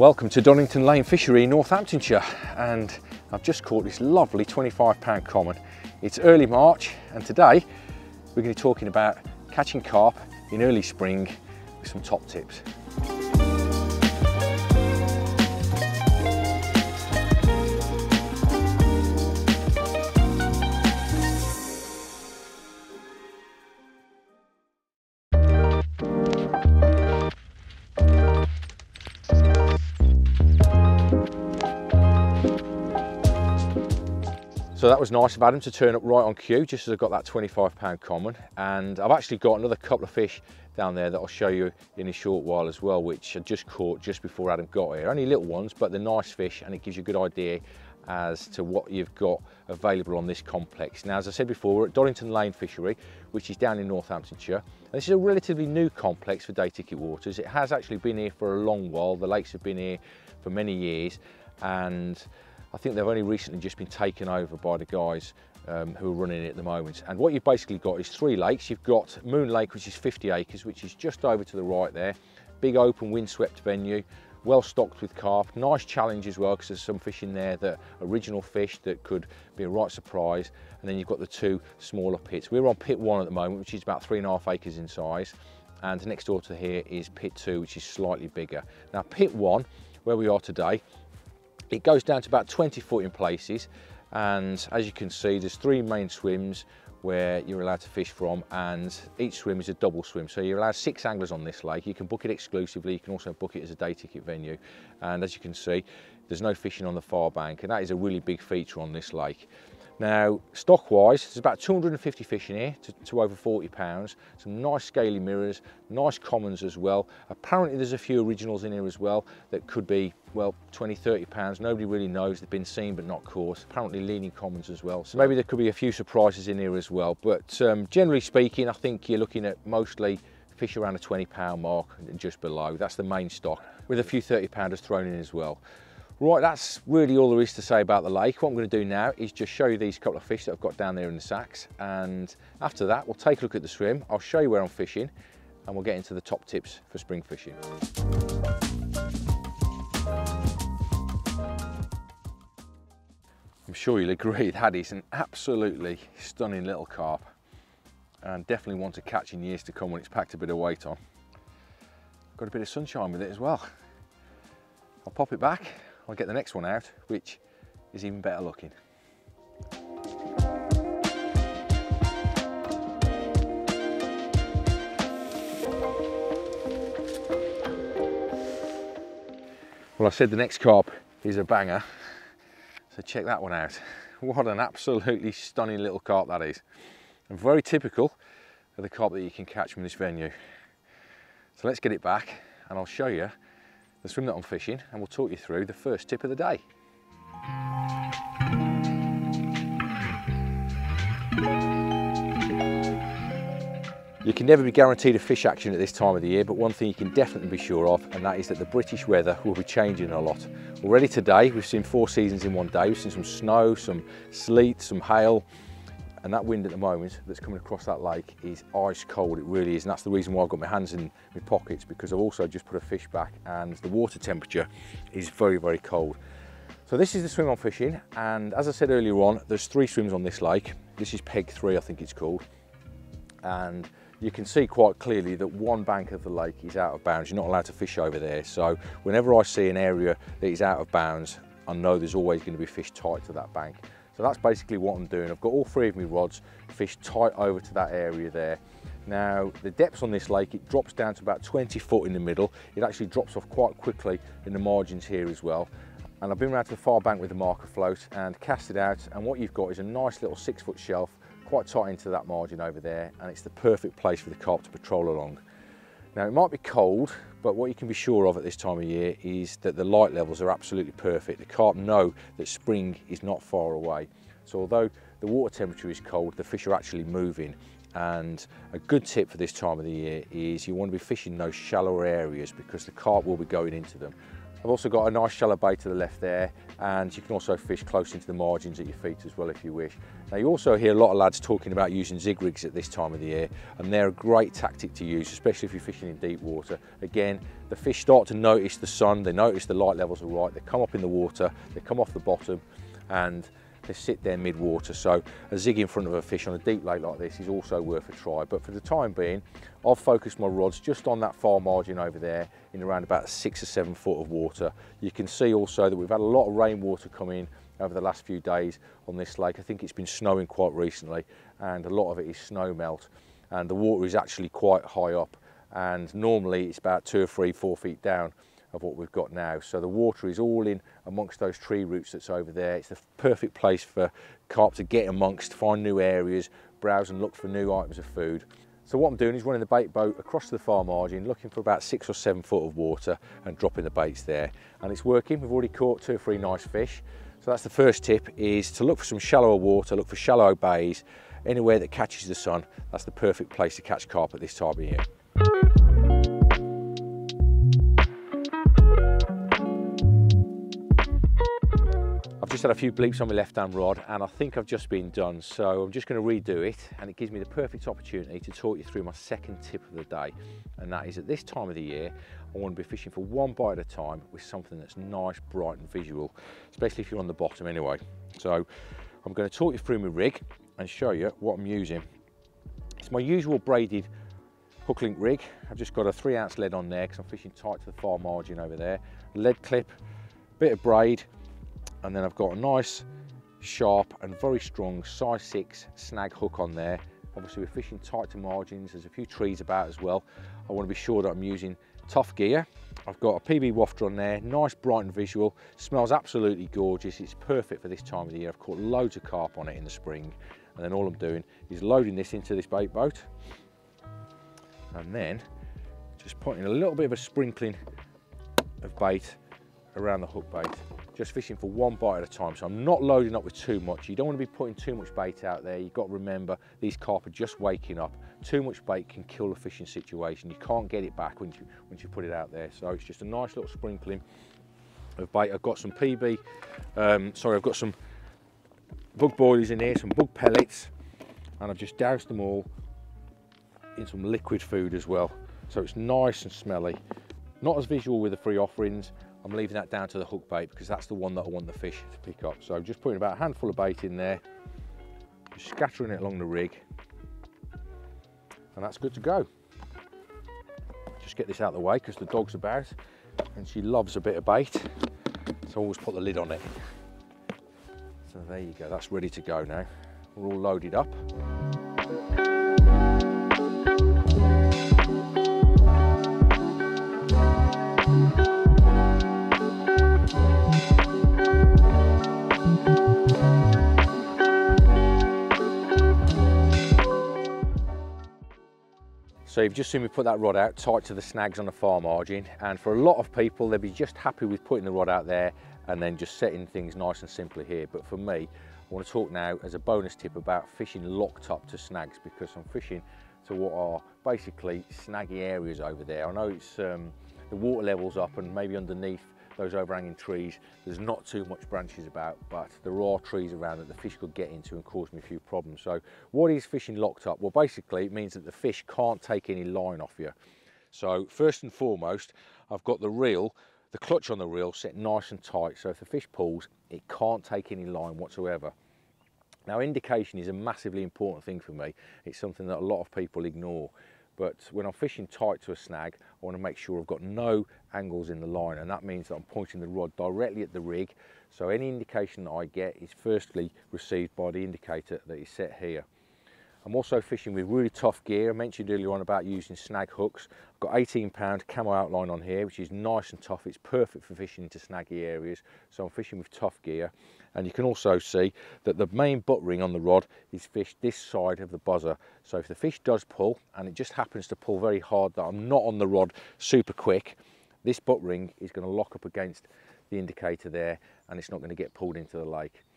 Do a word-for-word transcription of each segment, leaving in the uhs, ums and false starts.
Welcome to Doddington Lane Fishery in Northamptonshire, and I've just caught this lovely twenty-five pound common. It's early March and today we're going to be talking about catching carp in early spring with some top tips. So that was nice of Adam to turn up right on cue, just as I got that twenty-five pound common. And I've actually got another couple of fish down there that I'll show you in a short while as well, which I just caught just before Adam got here. Only little ones, but they're nice fish, and it gives you a good idea as to what you've got available on this complex. Now, as I said before, we're at Doddington Lane Fishery, which is down in Northamptonshire. And this is a relatively new complex for day ticket waters. It has actually been here for a long while. The lakes have been here for many years, and I think they've only recently just been taken over by the guys um, who are running it at the moment. And what you've basically got is three lakes. You've got Moon Lake, which is fifty acres, which is just over to the right there. Big open windswept venue, well stocked with carp. Nice challenge as well, because there's some fish in there that are original fish that could be a right surprise. And then you've got the two smaller pits. We're on pit one at the moment, which is about three and a half acres in size. And next door to here is pit two, which is slightly bigger. Now pit one, where we are today, it goes down to about twenty foot in places, and as you can see there's three main swims where you're allowed to fish from, and each swim is a double swim, so you're allowed six anglers on this lake. You can book it exclusively, you can also book it as a day ticket venue, and as you can see there's no fishing on the far bank, and that is a really big feature on this lake. Now, stock wise, there's about two hundred and fifty fish in here to, to over forty pounds. Some nice scaly mirrors, nice commons as well. Apparently there's a few originals in here as well that could be, well, twenty, thirty pounds. Nobody really knows. They've been seen but not caught. Apparently leaning commons as well. So maybe there could be a few surprises in here as well. But um, generally speaking, I think you're looking at mostly fish around the twenty pound mark and just below. That's the main stock, with a few thirty pounders thrown in as well. Right, that's really all there is to say about the lake. What I'm going to do now is just show you these couple of fish that I've got down there in the sacks, and after that we'll take a look at the swim. I'll show you where I'm fishing, and we'll get into the top tips for spring fishing. I'm sure you'll agree that is an absolutely stunning little carp, and definitely one to catch in years to come when it's packed a bit of weight on. Got a bit of sunshine with it as well. I'll pop it back. I'll get the next one out, which is even better looking. Well, I said the next carp is a banger, so check that one out. What an absolutely stunning little carp that is, and very typical of the carp that you can catch from this venue. So let's get it back and I'll show you the swim that I'm fishing, and we'll talk you through the first tip of the day. You can never be guaranteed a fish action at this time of the year, but one thing you can definitely be sure of, and that is that the British weather will be changing a lot. Already today we've seen four seasons in one day. We've seen some snow, some sleet, some hail, and that wind at the moment that's coming across that lake is ice cold. It really is, and that's the reason why I've got my hands in my pockets, because I've also just put a fish back and the water temperature is very, very cold. So this is the swim I'm fishing, and as I said earlier on, there's three swims on this lake. This is peg three, I think it's called, and you can see quite clearly that one bank of the lake is out of bounds. You're not allowed to fish over there, so whenever I see an area that is out of bounds, I know there's always going to be fish tight to that bank. So that's basically what I'm doing. I've got all three of my rods fished tight over to that area there. Now, the depths on this lake, it drops down to about twenty foot in the middle. It actually drops off quite quickly in the margins here as well. And I've been around to the far bank with the marker float and cast it out, and what you've got is a nice little six foot shelf quite tight into that margin over there, and it's the perfect place for the carp to patrol along. Now, it might be cold, but what you can be sure of at this time of year is that the light levels are absolutely perfect. The carp know that spring is not far away. So although the water temperature is cold, the fish are actually moving. And a good tip for this time of the year is you want to be fishing those shallower areas, because the carp will be going into them. I've also got a nice shallow bait to the left there, and you can also fish close into the margins at your feet as well if you wish. Now you also hear a lot of lads talking about using zig rigs at this time of the year, and they're a great tactic to use, especially if you're fishing in deep water. Again, the fish start to notice the sun, they notice the light levels are right, they come up in the water, they come off the bottom, and they sit there mid-water. So a zig in front of a fish on a deep lake like this is also worth a try. But for the time being, I've focused my rods just on that far margin over there in around about six or seven foot of water. You can see also that we've had a lot of rainwater come in over the last few days on this lake. I think it's been snowing quite recently, and a lot of it is snow melt, and the water is actually quite high up, and normally it's about two or three, four feet down of what we've got now. So the water is all in amongst those tree roots that's over there. It's the perfect place for carp to get amongst, find new areas, browse and look for new items of food. So what I'm doing is running the bait boat across to the far margin, looking for about six or seven foot of water and dropping the baits there. And it's working. We've already caught two or three nice fish. So that's the first tip, is to look for some shallower water, look for shallow bays, anywhere that catches the sun. That's the perfect place to catch carp at this time of year. I've just had a few bleeps on my left-hand rod, and I think I've just been done, so I'm just going to redo it, and it gives me the perfect opportunity to talk you through my second tip of the day, and that is at this time of the year I want to be fishing for one bite at a time with something that's nice, bright and visual, especially if you're on the bottom anyway. So I'm going to talk you through my rig and show you what I'm using. It's my usual braided hook link rig. I've just got a three ounce lead on there because I'm fishing tight to the far margin over there. Lead clip, bit of braid, and then I've got a nice, sharp and very strong size six snag hook on there. Obviously we're fishing tight to margins, there's a few trees about as well. I want to be sure that I'm using tough gear. I've got a P B wafter on there, nice bright and visual, smells absolutely gorgeous. It's perfect for this time of the year. I've caught loads of carp on it in the spring, and then all I'm doing is loading this into this bait boat, and then just putting a little bit of a sprinkling of bait around the hook bait, just fishing for one bite at a time. So I'm not loading up with too much. You don't want to be putting too much bait out there. You've got to remember, these carp are just waking up. Too much bait can kill a fishing situation. You can't get it back when you, once you put it out there. So it's just a nice little sprinkling of bait. I've got some P B, um, sorry, I've got some bug boilies in here, some bug pellets, and I've just doused them all in some liquid food as well. So it's nice and smelly. Not as visual with the free offerings. I'm leaving that down to the hook bait because that's the one that I want the fish to pick up. So I'm just putting about a handful of bait in there, just scattering it along the rig, and that's good to go. Just get this out of the way because the dog's about and she loves a bit of bait, so I always put the lid on it. So there you go, that's ready to go now. We're all loaded up. So you've just seen me put that rod out tight to the snags on the far margin, and for a lot of people they'll be just happy with putting the rod out there and then just setting things nice and simply here. But for me, I want to talk now as a bonus tip about fishing locked up to snags, because I'm fishing to what are basically snaggy areas over there. I know it's um, the water level's up, and maybe underneath those overhanging trees there's not too much branches about, but there are trees around that the fish could get into and cause me a few problems. So what is fishing locked up? Well, basically it means that the fish can't take any line off you. So first and foremost, I've got the reel, the clutch on the reel set nice and tight, so if the fish pulls, it can't take any line whatsoever. Now, indication is a massively important thing for me. It's something that a lot of people ignore. But when I'm fishing tight to a snag, I want to make sure I've got no angles in the line, and that means that I'm pointing the rod directly at the rig. So any indication that I get is firstly received by the indicator that is set here. I'm also fishing with really tough gear. I mentioned earlier on about using snag hooks. I've got eighteen pound camo outline on here, which is nice and tough. It's perfect for fishing into snaggy areas. So I'm fishing with tough gear. And you can also see that the main butt ring on the rod is fished this side of the buzzer. So if the fish does pull, and it just happens to pull very hard that I'm not on the rod super quick, this butt ring is going to lock up against the indicator there, and it's not going to get pulled into the lake.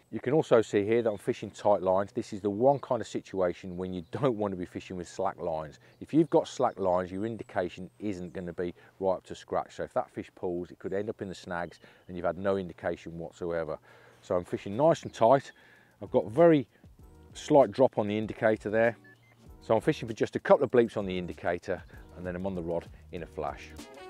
You can also see here that I'm fishing tight lines. This is the one kind of situation when you don't want to be fishing with slack lines. If you've got slack lines, your indication isn't going to be right up to scratch. So if that fish pulls, it could end up in the snags and you've had no indication whatsoever. So I'm fishing nice and tight. I've got very slight drop on the indicator there. So I'm fishing for just a couple of bleeps on the indicator and then I'm on the rod in a flash.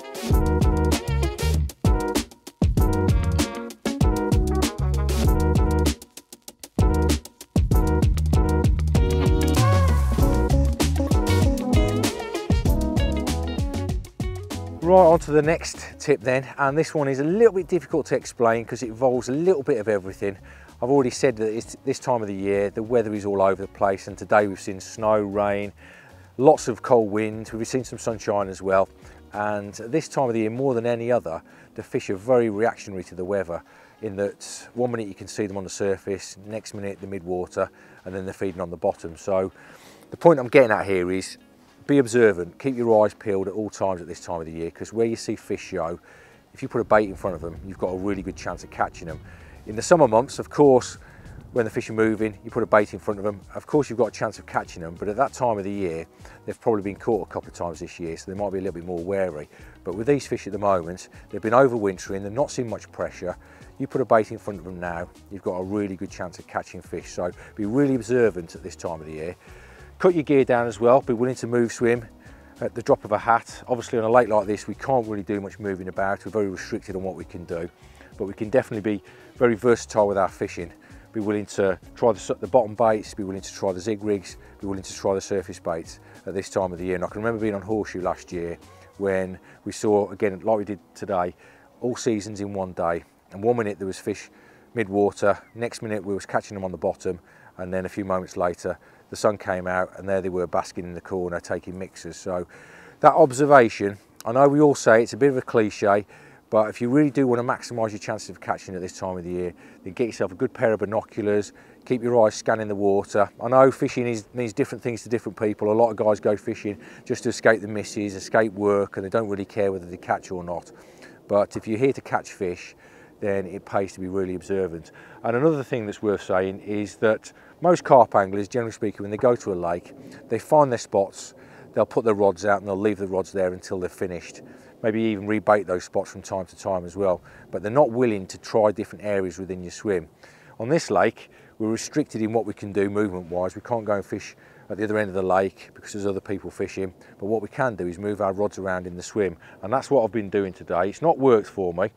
Right, on to the next tip then, and this one is a little bit difficult to explain because it involves a little bit of everything. I've already said that it's this time of the year, the weather is all over the place, and today we've seen snow, rain, lots of cold wind, we've seen some sunshine as well. And this time of the year, more than any other, the fish are very reactionary to the weather, in that one minute you can see them on the surface, next minute the mid-water, and then they're feeding on the bottom. So the point I'm getting at here is be observant, keep your eyes peeled at all times at this time of the year, because where you see fish show, if you put a bait in front of them, you've got a really good chance of catching them. In the summer months, of course, when the fish are moving, you put a bait in front of them, of course you've got a chance of catching them, but at that time of the year, they've probably been caught a couple of times this year, so they might be a little bit more wary. But with these fish at the moment, they've been overwintering, they're not seeing much pressure. You put a bait in front of them now, you've got a really good chance of catching fish, so be really observant at this time of the year. Cut your gear down as well, be willing to move swim at the drop of a hat. Obviously on a lake like this we can't really do much moving about, we're very restricted on what we can do, but we can definitely be very versatile with our fishing. Be willing to try the, the bottom baits, be willing to try the zig rigs, be willing to try the surface baits at this time of the year. And I can remember being on Horseshoe last year when we saw, again like we did today, all seasons in one day, and one minute there was fish mid-water, next minute we was catching them on the bottom, and then a few moments later the sun came out and there they were basking in the corner taking mixers. So that observation, I know we all say it's a bit of a cliche, but if you really do want to maximise your chances of catching at this time of the year, then get yourself a good pair of binoculars, keep your eyes scanning the water. I know fishing is, means different things to different people. A lot of guys go fishing just to escape the missus, escape work, and they don't really care whether they catch or not. But if you're here to catch fish, then it pays to be really observant. And another thing that's worth saying is that most carp anglers, generally speaking, when they go to a lake, they find their spots, they'll put their rods out and they'll leave the rods there until they're finished. Maybe even rebait those spots from time to time as well, but they're not willing to try different areas within your swim. On this lake, we're restricted in what we can do movement-wise. We can't go and fish at the other end of the lake because there's other people fishing, but what we can do is move our rods around in the swim, and that's what I've been doing today. It's not worked for me.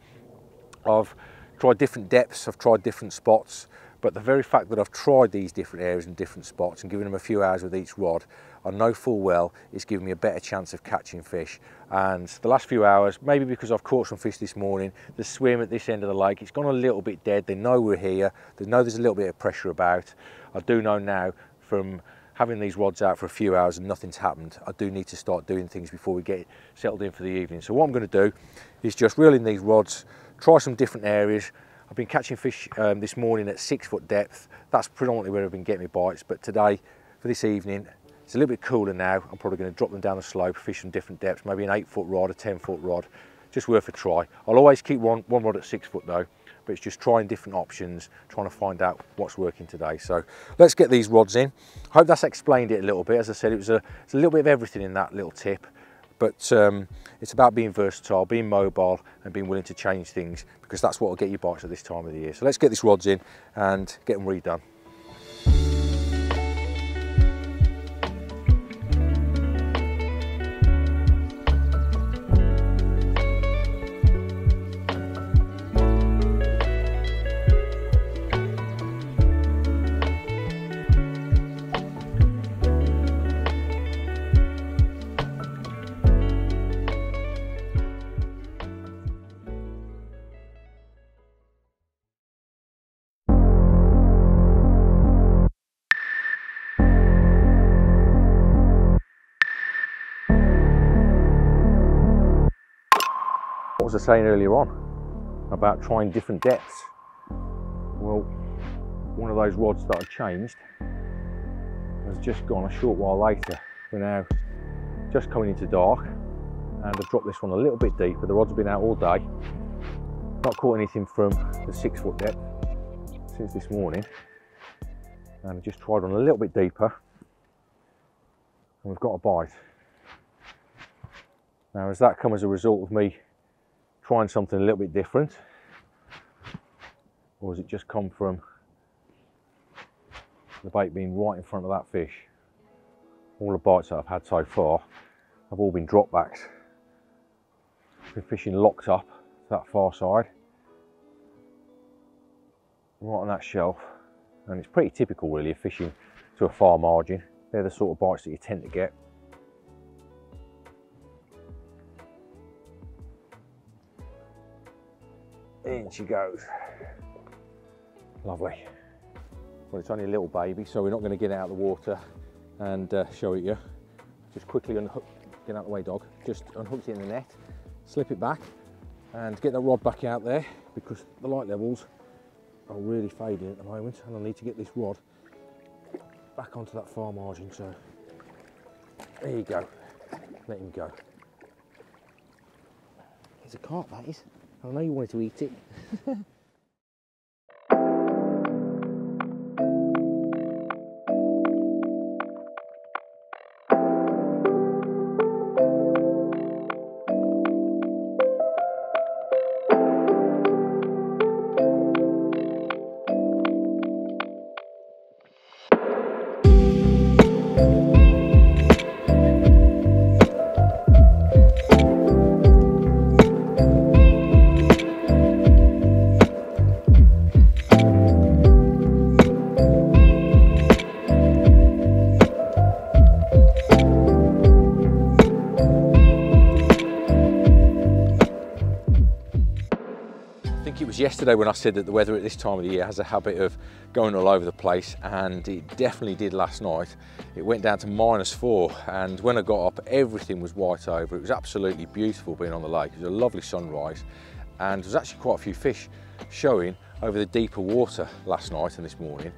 I've tried different depths, I've tried different spots, but the very fact that I've tried these different areas and different spots and given them a few hours with each rod, I know full well it's given me a better chance of catching fish. And the last few hours, maybe because I've caught some fish this morning, the swim at this end of the lake, it's gone a little bit dead. They know we're here, they know there's a little bit of pressure about. I do know now from having these rods out for a few hours and nothing's happened, I do need to start doing things before we get settled in for the evening. So what I'm going to do is just reel in these rods, try some different areas. I've been catching fish um, this morning at six foot depth. That's predominantly where I've been getting my bites, but today, for this evening, it's a little bit cooler now. I'm probably going to drop them down the slope, fish from different depths, maybe an eight foot rod, a ten foot rod, just worth a try. I'll always keep one, one rod at six foot though, but it's just trying different options, trying to find out what's working today. So let's get these rods in. I hope that's explained it a little bit. As I said, it was a, it's a little bit of everything in that little tip. But um, it's about being versatile, being mobile and being willing to change things, because that's what will get you bites at this time of the year. So let's get these rods in and get them redone. What was I saying earlier on about trying different depths? Well, one of those rods that I changed has just gone a short while later. We're now just coming into dark and I've dropped this one a little bit deeper. The rod's been out all day, not caught anything from the six foot depth. since this morning, and I just tried on a little bit deeper, and we've got a bite. Now, has that come as a result of me trying something a little bit different, or has it just come from the bait being right in front of that fish? All the bites that I've had so far have all been drop backs. I've been fishing locked up to that far side, right on that shelf, and it's pretty typical really of fishing to a far margin. They're the sort of bites that you tend to get. In she goes. Lovely. Well, it's only a little baby, so we're not going to get it out of the water and uh, show it you. Just quickly unhook, get out of the way, dog. Just unhooked it in the net, slip it back, and get the rod back out there, because the light levels are really fading at the moment, and I need to get this rod back onto that far margin. So there you go. Let him go. It's a carp, that is. I know you wanted to eat it. It was yesterday when I said that the weather at this time of the year has a habit of going all over the place, and it definitely did last night. It went down to minus four, and when I got up everything was white over. It was absolutely beautiful being on the lake. It was a lovely sunrise, and there was actually quite a few fish showing over the deeper water last night and this morning.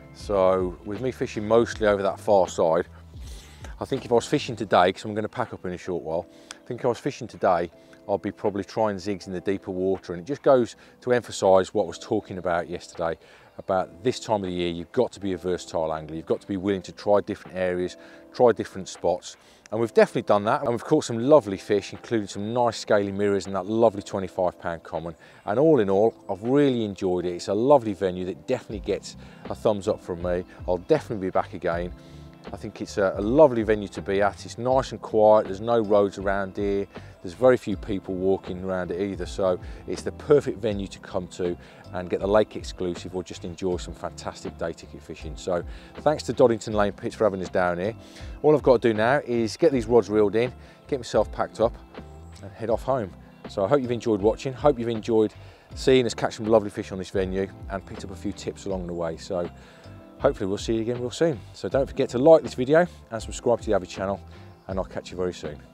So with me fishing mostly over that far side, I think if I was fishing today, because I'm going to pack up in a short while, I think if I was fishing today, I'll be probably trying zigs in the deeper water. And it just goes to emphasise what I was talking about yesterday, about this time of the year. You've got to be a versatile angler. You've got to be willing to try different areas, try different spots. And we've definitely done that. And we've caught some lovely fish, including some nice scaly mirrors and that lovely twenty-five pound common. And all in all, I've really enjoyed it. It's a lovely venue that definitely gets a thumbs up from me. I'll definitely be back again. I think it's a, a lovely venue to be at. It's nice and quiet. There's no roads around here. There's very few people walking around it either. So it's the perfect venue to come to and get the lake exclusive or just enjoy some fantastic day ticket fishing. So thanks to Doddington Lane Pits for having us down here. All I've got to do now is get these rods reeled in, get myself packed up and head off home. So I hope you've enjoyed watching. Hope you've enjoyed seeing us catch some lovely fish on this venue and picked up a few tips along the way. So hopefully we'll see you again real soon. So don't forget to like this video and subscribe to the Avid channel, and I'll catch you very soon.